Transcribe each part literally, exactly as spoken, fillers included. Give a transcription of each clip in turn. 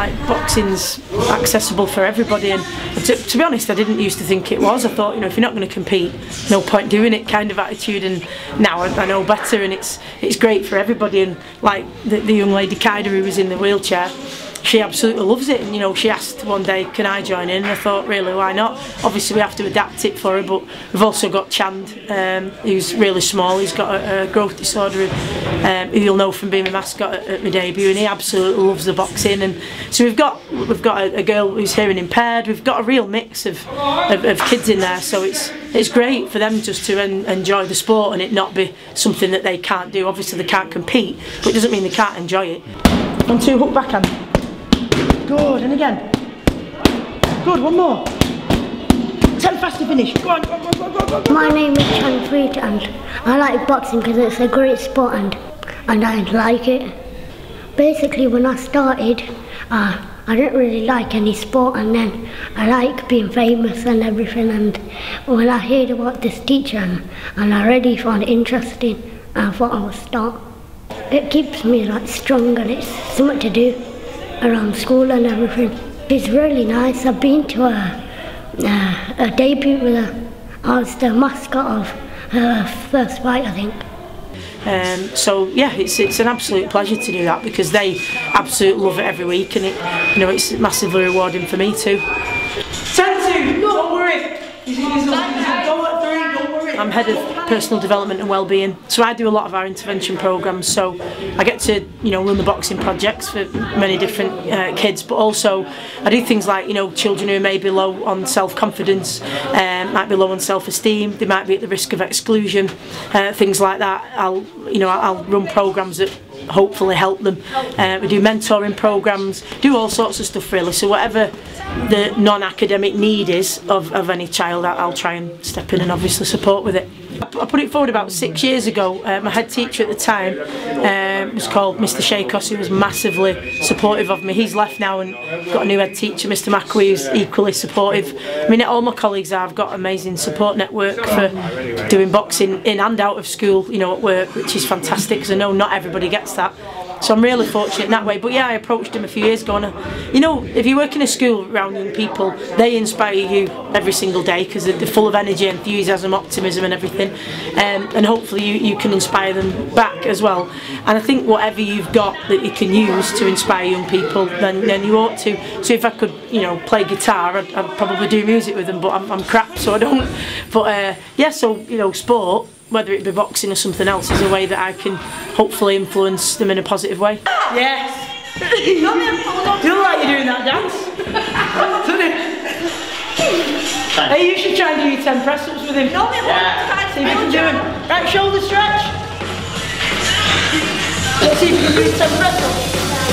like boxing's accessible for everybody, and to, to be honest, I didn't used to think it was. I thought, you know, if you're not going to compete, no point doing it kind of attitude, and now I, I know better, and it's it's great for everybody. And like the, the young lady Kaida who was in the wheelchair, she absolutely loves it, and you know, she asked one day, can I join in? And I thought, really, why not? Obviously we have to adapt it for her, but we've also got Chand, um, who's really small. He's got a, a growth disorder, um, who you'll know from being a mascot at, at my debut, and he absolutely loves the boxing. And so we've got we've got a, a girl who's hearing impaired. We've got a real mix of, of, of kids in there, so it's it's great for them just to en enjoy the sport and it not be something that they can't do. Obviously they can't compete, but it doesn't mean they can't enjoy it. One, two, hook backhand. Good, and again. Good, one more. Ten fast to finish. Go on, go, go, go, go, go. My name is Chan Freed, and I like boxing because it's a great sport, and and I like it. Basically, when I started, uh, I didn't really like any sport, and then I like being famous and everything. And when I heard about this teacher, and, and I really found it interesting, I thought I would start. It keeps me like strong, and it's something to do around school and everything. It's really nice. I've been to a, a, a debut with her. I was the mascot of her first fight, I think. Um, so yeah, it's it's an absolute pleasure to do that because they absolutely love it every week, and it, you know, it's massively rewarding for me too. ten two, don't worry. I'm head of personal development and wellbeing, so I do a lot of our intervention programs. So I get to, you know, run the boxing projects for many different uh, kids, but also I do things like, you know, children who may be low on self-confidence, um, might be low on self-esteem, they might be at the risk of exclusion, uh, things like that. I'll, you know, I'll run programs that hopefully help them. Uh, we do mentoring programs, do all sorts of stuff really. So whatever the non-academic need is of, of any child, I'll try and step in and obviously support with it. I put it forward about six years ago. Uh, my head teacher at the time uh, was called Mister Shakos, who was massively supportive of me. He's left now and got a new head teacher, Mister McAwee, who's equally supportive. I mean, all my colleagues are. I've got an amazing support network for doing boxing in and out of school, you know, at work, which is fantastic because I know not everybody gets that. So I'm really fortunate in that way. But yeah, I approached him a few years ago, and you know, if you work in a school around young people, they inspire you every single day because they're full of energy, enthusiasm, optimism and everything, um, and hopefully you, you can inspire them back as well. And I think whatever you've got that you can use to inspire young people, then, then you ought to. So if I could, you know, play guitar, I'd, I'd probably do music with them, but I'm, I'm crap, so I don't. But uh, yeah, so, you know, sport, whether it be boxing or something else, is a way that I can hopefully influence them in a positive way. Yes! You look like you're doing that dance. Doesn't it? Hey, you should try and do your ten press-ups with him. Yeah. See if you can do them. Right, shoulder stretch. Let's see if you can do your ten press-ups.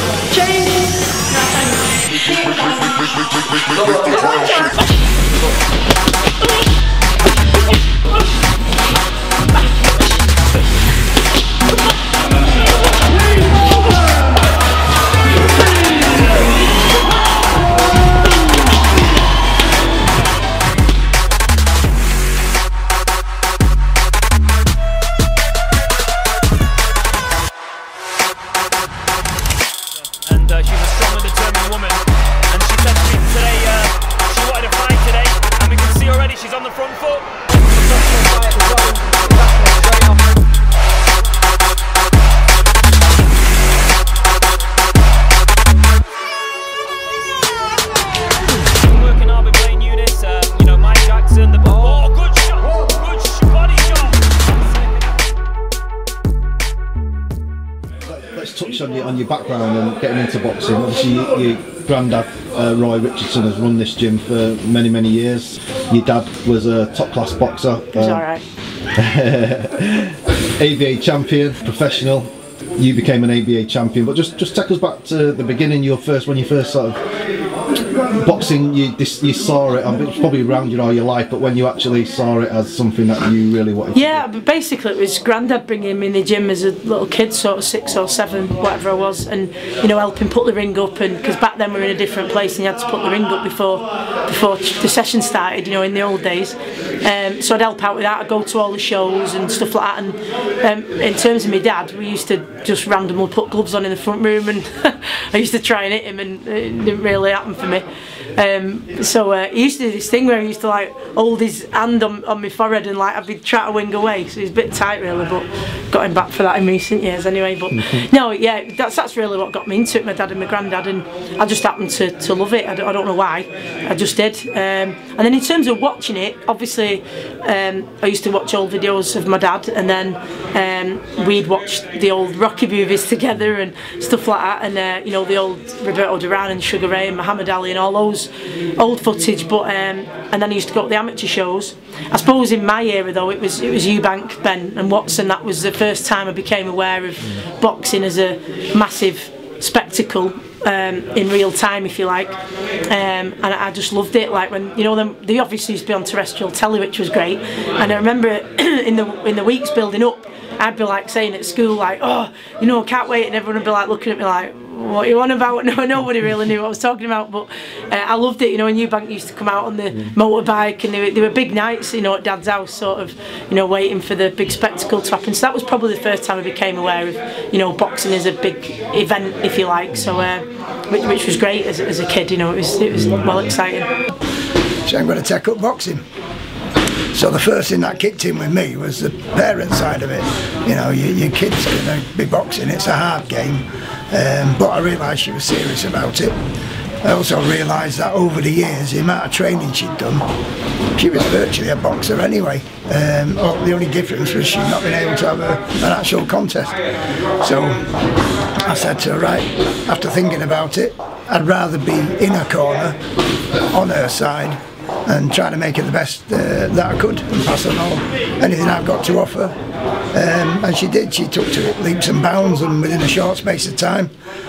On your, on your background and getting into boxing. Obviously your, your granddad uh, Roy Richardson has run this gym for many many years. Your dad was a top class boxer. He's uh, alright. A B A champion, professional. You became an A B A champion, but just just take us back to the beginning. Your first, when you first sort of boxing, you you saw it. I mean, it's probably around you know your life, but when you actually saw it as something that you really wanted. Yeah, to do. But basically it was Grandad bringing me in the gym as a little kid, sort of six or seven, whatever I was, and you know helping put the ring up, and because back then we were in a different place and you had to put the ring up before before the session started, you know, in the old days. Um, so I'd help out with that. I'd go to all the shows and stuff like that. And um, in terms of my dad, we used to just randomly put gloves on in the front room, and I used to try and hit him, and it didn't really happen for me. Um, so uh, he used to do this thing where he used to like hold his hand on, on my forehead, and like I'd be trying to wing away. So he's a bit tight really, but got him back for that in recent years anyway. But no, yeah, that's that's really what got me into it. My dad and my granddad, and I just happened to, to love it. I don't, I don't know why, I just did. Um, and then in terms of watching it, obviously um, I used to watch old videos of my dad, and then um, we'd watch the old Rocky movies together and stuff like that, and uh, you know, the old Roberto Duran and Sugar Ray and Muhammad Ali and all those old footage. But um, and then I used to go to the amateur shows. I suppose in my era though, it was it was Eubank, Ben and Watson. That was the first time I became aware of boxing as a massive spectacle um, in real time, if you like, um, and I just loved it. Like when, you know, them, they obviously used to be on terrestrial telly, which was great. And I remember in the in the weeks building up, I'd be like saying at school, like, oh, you know, I can't wait, and everyone would be like looking at me like, what are you on about? No, nobody really knew what I was talking about, but uh, I loved it. You know, when Eubank used to come out on the mm. motorbike, and they were, they were big nights, you know, at Dad's house, sort of, you know, waiting for the big spectacle to happen. So that was probably the first time I became aware of, you know, boxing as a big event, if you like. So, uh, which, which was great as, as a kid. You know, it was it was well exciting. So I'm going to take up boxing. So the first thing that kicked in with me was the parent side of it. You know, your, your kids are going to be boxing, it's a hard game, um, but I realised she was serious about it. I also realised that over the years, the amount of training she'd done, she was virtually a boxer anyway. Um, oh, the only difference was she'd not been able to have a, an actual contest. So I said to her, right, after thinking about it, I'd rather be in her corner, on her side, and try to make it the best uh, that I could, and pass on all anything I've got to offer. Um, and she did. She took to it leaps and bounds, and within a short space of time,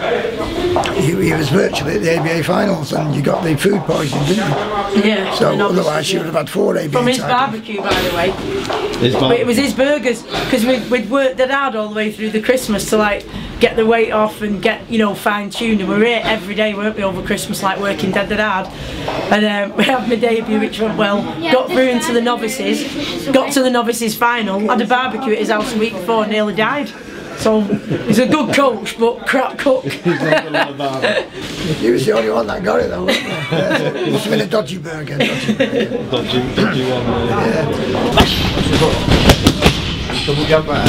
he, he was virtually at the A B A finals, and you got the food poisoning, didn't you? Yeah. So otherwise she would have had four A B A From his titles. barbecue, by the way. His bar It was his burgers, because we'd, we'd worked that hard all the way through the Christmas to like get the weight off and get, you know, fine tuned. And we were here every day, weren't we, over Christmas, like working dead dead hard. And um, we had my debut, which went well. Got through into the novices, got to the novices final, had a barbecue at his house a week before, nearly died. So he's a good coach, but crap cook. He was the only one that got it though, wasn't he? Yeah, it must have been a dodgy burger. Dodgy, burger. dodgy, dodgy one. Yeah. Double jump back.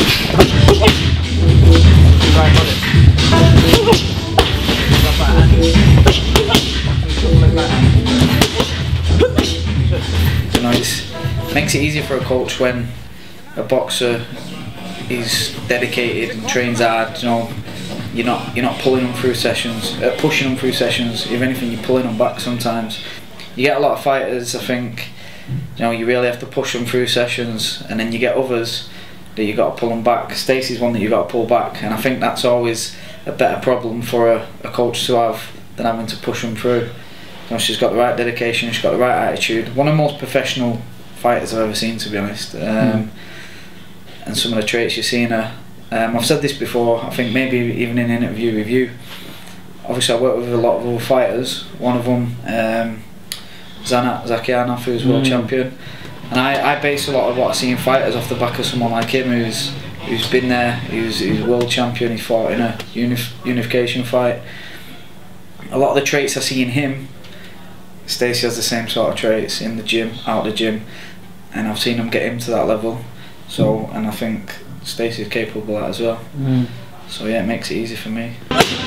You know, it makes it easier for a coach when a boxer is dedicated and trains hard. You know, you're not you're not pulling them through sessions, uh, pushing them through sessions. If anything, you're pulling them back sometimes. You get a lot of fighters, I think, you know, you really have to push them through sessions, and then you get others that you got to pull them back. Stacey's one that you got to pull back, and I think that's always a better problem for a, a coach to have than having to push them through. You know, she's got the right dedication, she's got the right attitude. One of the most professional fighters I've ever seen, to be honest. Um, mm. And some of the traits you've seen her. Um, I've said this before, I think maybe even in an interview with you. Obviously I work with a lot of other fighters. One of them, um, Zanat Zakianov, who's world mm. champion. And I, I base a lot of what I see in fighters off the back of someone like him who's who's been there, who's, who's world champion, he's fought in a unif unification fight. A lot of the traits I see in him, Stacey has the same sort of traits in the gym, out the gym, and I've seen him get him to that level. So, and I think Stacey's capable of that as well. Mm. So yeah, it makes it easy for me.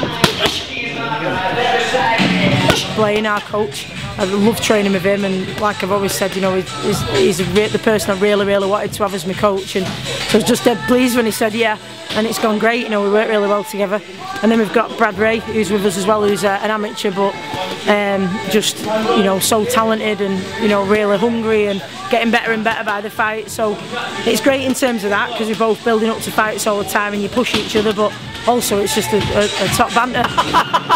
Blaine, our coach, I love training with him, and like I've always said, you know, he's, he's a the person I really, really wanted to have as my coach, and so I was just dead pleased when he said yeah, and it's gone great. You know, we work really well together. And then we've got Brad Ray, who's with us as well, who's uh, an amateur, but um, just, you know, so talented and, you know, really hungry and getting better and better by the fight. So it's great in terms of that, because we're both building up to fights all the time and you push each other, but also it's just a, a, a top banter.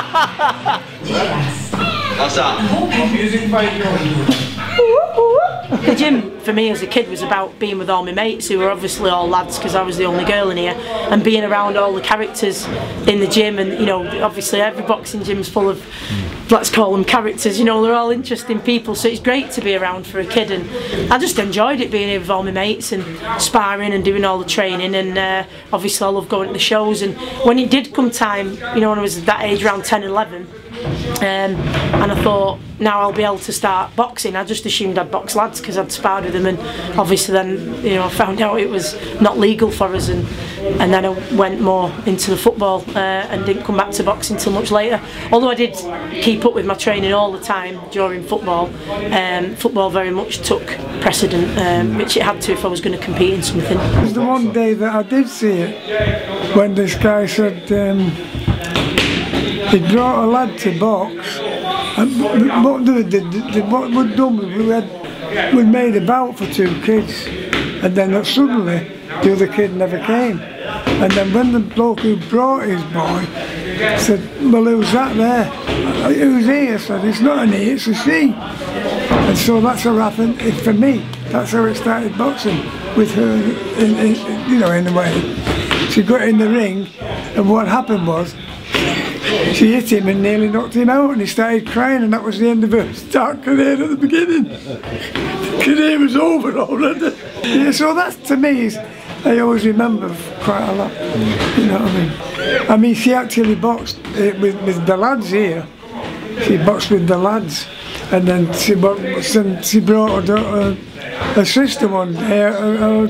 What's that? Music fight. The gym for me as a kid was about being with all my mates, who were obviously all lads because I was the only girl in here, and being around all the characters in the gym. And you know, obviously every boxing gym's full of, let's call them characters, you know, they're all interesting people, so it's great to be around for a kid. And I just enjoyed it, being here with all my mates and sparring and doing all the training. And uh, obviously I love going to the shows. And when it did come time, you know, when I was that age, around ten, eleven, um, and I thought, now I'll be able to start boxing, I just assumed I'd box lads because I'd sparred with them. And obviously then, you know, I found out it was not legal for us, and and then I went more into the football uh, and didn't come back to boxing until much later. Although I did keep up with my training all the time during football, um, football very much took precedent, um, which it had to if I was going to compete in something. It was the one day that I did see it, when this guy said um, he brought a lad to box, and what they did, what we'd done was we had we made a bout for two kids, and then suddenly the other kid never came. And then when the bloke who brought his boy said, well, who's that there? Who's he? I said, it's not an he, it's a she. And so that's how it happened for me. That's how it started boxing, with her, in, in, you know, in a way. She got in the ring, and what happened was, she hit him and nearly knocked him out, and he started crying, and that was the end of her start career at the beginning. The career was over already. Yeah, so that to me is, I always remember quite a lot. You know what I mean? I mean, she actually boxed uh, with, with the lads here. She boxed with the lads, and then she, and she brought her, her, her sister one day, her, her,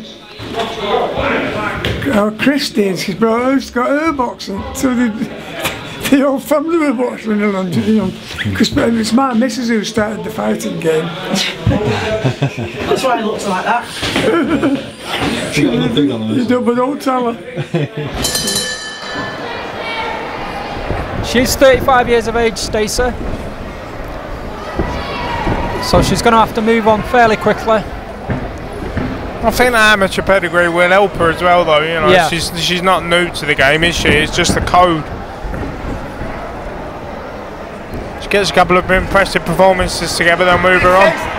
her Christine, she brought her, she's got her boxing. So they, the whole family were boxing along, you know, because it's my missus who started the fighting game. That's why it looks like that. You don't, but don't tell her. She's thirty-five years of age, Stacey. So she's going to have to move on fairly quickly. I think the amateur pedigree will help her as well, though. You know, yeah. she's she's not new to the game, is she? It's just the code. She gets a couple of impressive performances together, they'll move her on.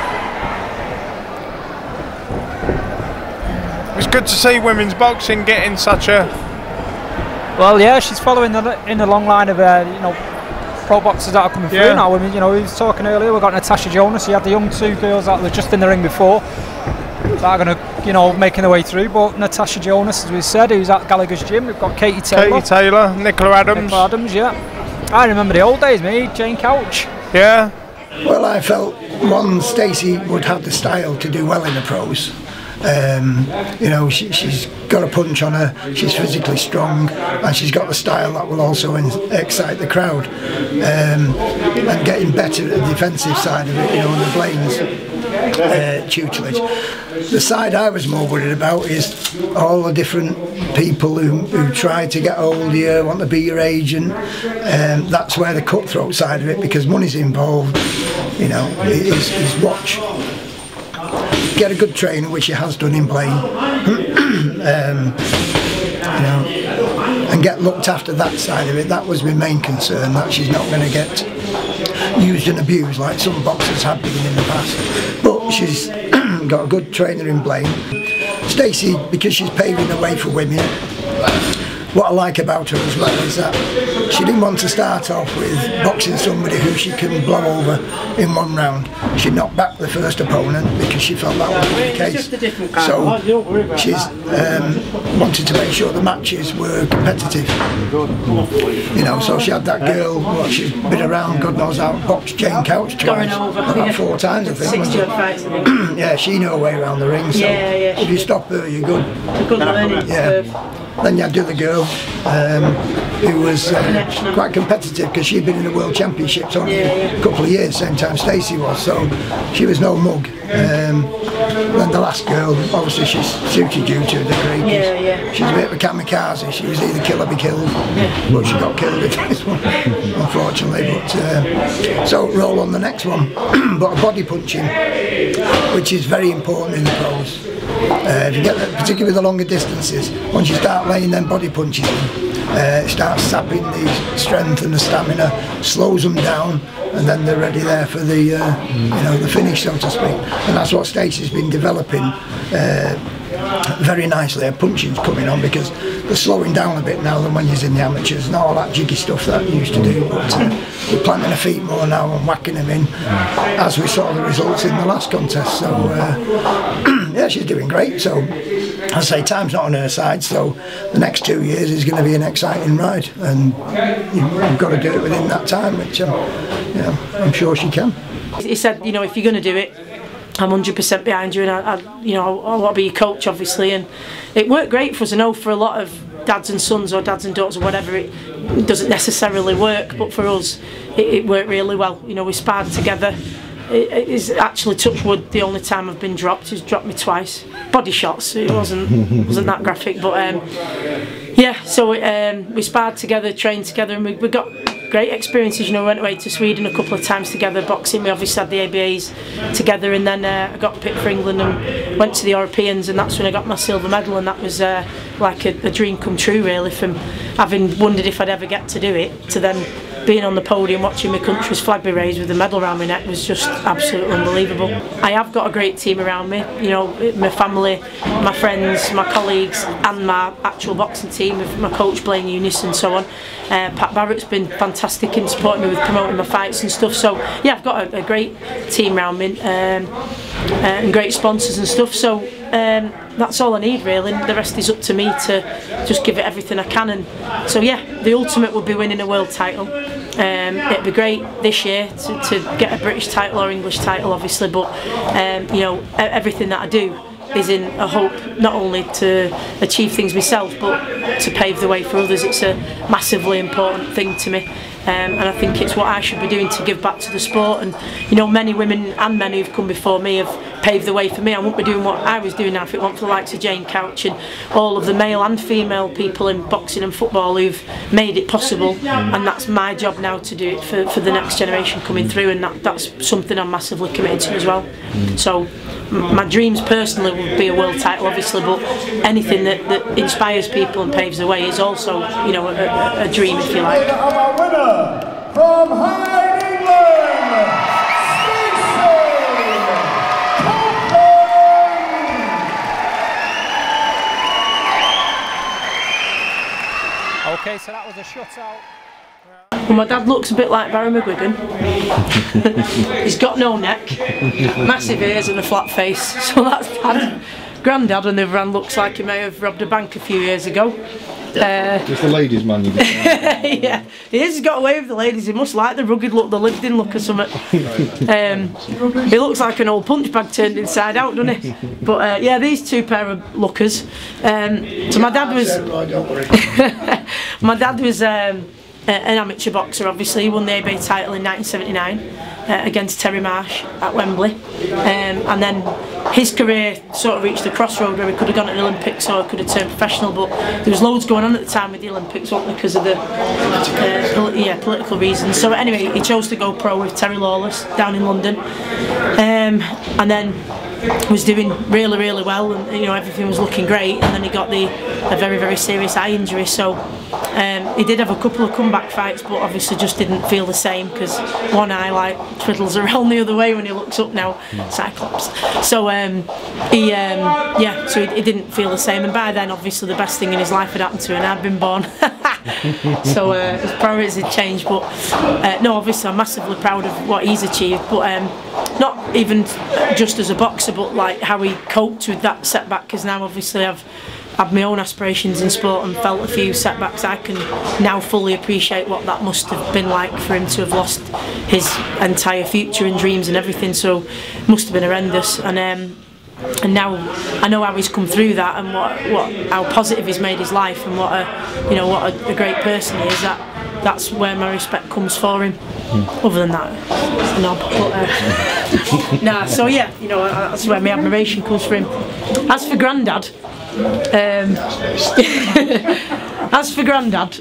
It's good to see women's boxing getting such a. Well, yeah, she's following the, in the long line of uh, you know, pro boxers that are coming yeah. through now. I mean, you know, we were talking earlier. We've got Natasha Jonas. You had the young two girls that were just in the ring before that are going to, you know, making their way through. But Natasha Jonas, as we said, who's at Gallagher's gym. We've got Katie Taylor. Katie Taylor, Nicola Adams. Nicola Adams, yeah. I remember the old days, me, Jane Couch. Yeah. Well, I felt one, Stacey would have the style to do well in the pros. Um, you know, she, she's got a punch on her, she's physically strong, and she's got the style that will also in, excite the crowd. Um, and getting better at the defensive side of it, you know, on the Blaine's uh, tutelage. The side I was more worried about is all the different people who, who try to get hold of you, want to be your agent. Um, that's where the cutthroat side of it, because money's involved, you know, is, is watch. Get a good trainer, which she has done in Blaine, um, you know, and get looked after that side of it. That was my main concern, that she's not going to get used and abused like some boxers have been in the past. But she's got a good trainer in Blaine. Stacey, because she's paving the way for women, what I like about her as well is that she didn't want to start off with boxing somebody who she can blow over in one round. She knocked back the first opponent because she felt that was the case. So she's um, wanted to make sure the matches were competitive. You know, so she had that girl, what, she's been around, God knows how, boxed Jane Couch twice, about four times I think. Yeah, she knew her way around the ring, so if you stop her, you're good. Yeah. Then you had the other girl um, who was uh, quite competitive because she'd been in the World Championships only a couple of years, same time Stacey was, so she was no mug. Um, then the last girl, obviously she's suited you to a degree. Yeah, yeah. She's a bit of a kamikaze. She was either kill or be killed, yeah. But she got killed in this one, unfortunately. But uh, so roll on the next one. But a body punching, which is very important in the pros. Uh, if you get, particularly with the longer distances, once you start laying them body punches in, uh, it starts sapping the strength and the stamina, slows them down, and then they're ready there for the uh, you know, the finish, so to speak. And that's what Stacey's been developing uh, very nicely. Her punching's coming on because they're slowing down a bit now than when you're in the amateurs. Not all that jiggy stuff that you used to do, but uh, we're planting her feet more now and whacking them in, as we saw the results in the last contest. So uh, yeah, she's doing great. So I say time's not on her side, so the next two years is going to be an exciting ride, and you've got to do it within that time, which um, you know, I'm sure she can. He said, you know, if you're going to do it, I'm one hundred percent behind you, and I, I you know, I, I want to be your coach, obviously. And it worked great for us. I know for a lot of dads and sons or dads and daughters or whatever, it, it doesn't necessarily work, but for us, it, it worked really well. You know, we sparred together. It, it is actually, touch wood, the only time I've been dropped. He's dropped me twice. Body shots. It wasn't wasn't that graphic, but um, yeah. So um, we sparred together, trained together, and we, we got great experiences. You know, we went away to Sweden a couple of times together boxing. We obviously had the A B As together, and then uh, I got picked for England and went to the Europeans, and that's when I got my silver medal, and that was uh, like a, a dream come true, really, from having wondered if I'd ever get to do it to then being on the podium watching my country's flag be raised with the medal around my neck was just absolutely unbelievable. I have got a great team around me, you know, my family, my friends, my colleagues, and my actual boxing team with my coach Blaine Eunice and so on. Uh, Pat Barrett's been fantastic in supporting me with promoting my fights and stuff, so yeah, I've got a, a great team around me um, uh, and great sponsors and stuff, so um, that's all I need really. The rest is up to me to just give it everything I can, and so yeah, the ultimate would be winning a world title. Um, it'd be great this year to, to get a British title or English title, obviously, but um, you know, everything that I do is in a hope not only to achieve things myself but to pave the way for others. It's a massively important thing to me, um, and I think it's what I should be doing to give back to the sport. And you know, many women and men who've come before me have paved the way for me. I wouldn't be doing what I was doing now if it weren't for the likes of Jane Couch and all of the male and female people in boxing and football who've made it possible, and that's my job now to do it for, for the next generation coming through, and that, that's something I'm massively committed to as well. So my dreams personally would be a world title, obviously, but anything that, that inspires people and paves the way is also, you know, a, a dream, if you like. Our winner from High England, Stacey Copeland. Okay, so that was a shutout. Well, my dad looks a bit like Barry McGuigan. He's got no neck, massive ears and a flat face, so that's dad. Grandad, on the other hand, looks like he may have robbed a bank a few years ago. Uh, Just the ladies' man. Yeah, he is. He's got away with the ladies. He must like the rugged look, the lived-in look or something. Um, he looks like an old punch bag turned inside out, doesn't he? But uh, yeah, these two pair of lookers. Um, so my dad was. My dad was. Um, Uh, an amateur boxer, obviously. He won the A B A title in nineteen seventy-nine uh, against Terry Marsh at Wembley, um, and then his career sort of reached the crossroad where he could have gone to the Olympics or he could have turned professional, but there was loads going on at the time with the Olympics, wasn't there, because of the uh, pol yeah, political reasons. So anyway, he chose to go pro with Terry Lawless down in London, um, and then was doing really really well, and you know, everything was looking great, and then he got the a very very serious eye injury. So um, he did have a couple of comeback fights, but obviously just didn't feel the same because one eye like twiddles around the other way when he looks up now, Cyclops. So um, he um, yeah, so he, he didn't feel the same, and by then obviously the best thing in his life had happened to him, and I'd been born. So uh, his priorities had changed, but uh, no, obviously I'm massively proud of what he's achieved, but um, not even just as a boxer, but like how he coped with that setback, because now obviously I've had my own aspirations in sport and felt a few setbacks. I can now fully appreciate what that must have been like for him to have lost his entire future and dreams and everything, so it must have been horrendous. And um, and now I know how he's come through that, and what what how positive he's made his life, and what a you know what a, a great person he is. That that's where my respect comes for him. Mm. Other than that, it's a knob. But, uh, nah, so yeah, you know, that's where my admiration comes for him. As for Grandad, um, as for Grandad,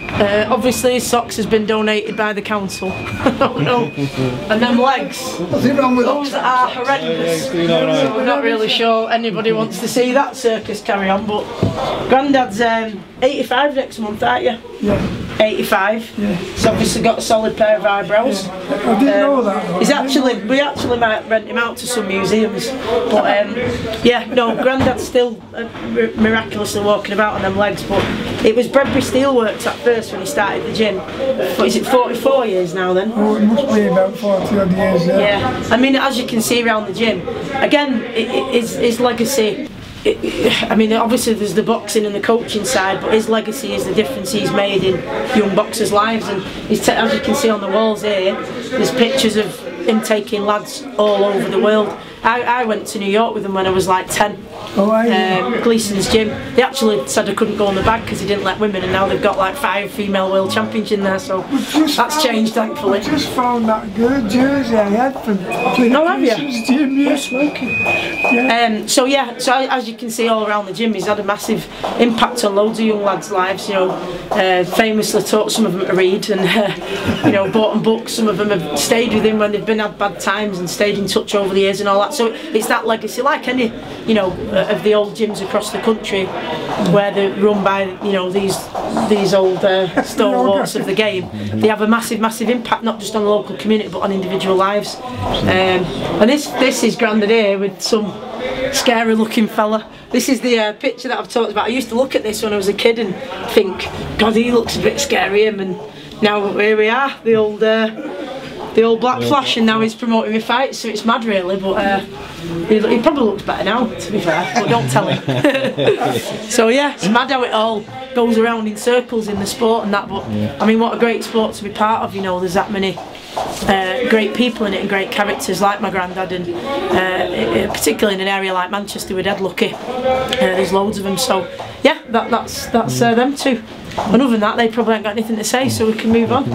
Uh, obviously his socks has been donated by the council. Oh no. And them legs, What's it wrong with those are horrendous. So we're not really sure anybody wants to see that circus carry on, but Grandad's um, eighty-five next month, aren't you? Yeah. eighty-five. Yeah. He's obviously got a solid pair of eyebrows. Yeah. I didn't know that. Though. He's actually, we actually might rent him out to some museums. But um, yeah, no, Grandad's still uh, miraculously walking about on them legs. But it was Bredbury Steelworks at first when he started the gym. What is it, forty-four years now then? Oh, it must be about forty odd years. Yeah. Yeah. I mean, as you can see around the gym, again, it, it, his, his legacy. It, I mean, obviously there's the boxing and the coaching side, but his legacy is the difference he's made in young boxers' lives. And he's t as you can see on the walls here, there's pictures of him taking lads all over the world. I, I went to New York with him when I was like ten. Oh, I um, Gleason's gym. They actually said I couldn't go on the bag because he didn't let women, and now they've got like five female world champions in there. So that's found, changed, thankfully. I just found that good jersey I had from Oh, have you? Gleason's gym. Yeah, smoking. Yeah. Um, so yeah, so as you can see all around the gym, he's had a massive impact on loads of young lads' lives. You know, uh, famously taught some of them to read, and uh, you know, bought them books. Some of them have stayed with him when they've been had bad times and stayed in touch over the years and all that. So it's that legacy, like any, you know, uh, of the old gyms across the country, where they're run by, you know, these these old uh, stalwarts of the game. They have a massive, massive impact, not just on the local community, but on individual lives. Um, and this this is Grandad here with some scary looking fella. This is the uh, picture that I've talked about. I used to look at this when I was a kid and think, God, he looks a bit scary, him. And now here we are, the old uh, the old Black Flash, and now he's promoting me fights, so it's mad really. But uh, he, he probably looks better now, to be fair, but don't tell him. So yeah, it's mad how it all goes around in circles in the sport and that. But yeah. I mean, what a great sport to be part of. You know, there's that many Uh, great people in it and great characters like my granddad, and uh, particularly in an area like Manchester, we're dead lucky. Uh, there's loads of them, so yeah, that, that's that's uh, them two. And other than that, they probably ain't got anything to say, so we can move on.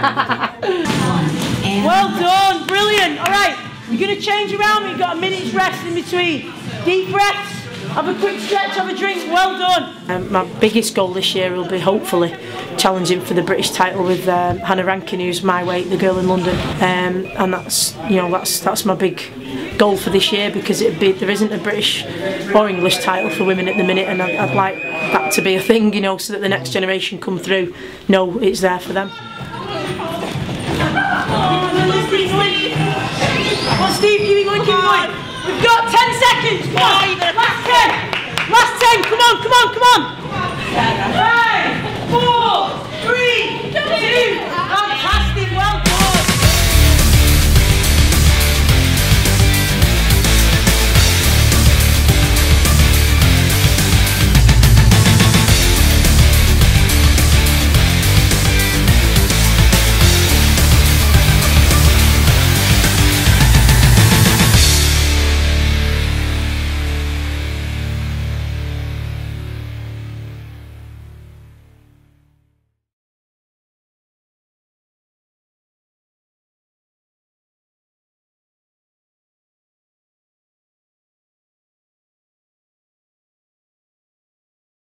Well done, brilliant. All right, you're going to change around. We've got a minute's rest in between. Deep breaths. Have a quick stretch, have a drink, well done. Um, my biggest goal this year will be hopefully challenging for the British title with um, Hannah Rankin, who's my weight, the girl in London, um, and that's, you know, that's that's my big goal for this year, because it'd be, there isn't a British or English title for women at the minute, and I'd, I'd like that to be a thing, you know, so that the next generation come through know it's there for them. Well, Steve, keep going, keep going. We've got ten seconds. Come on. Last ten. Last ten. Come on, come on, come on.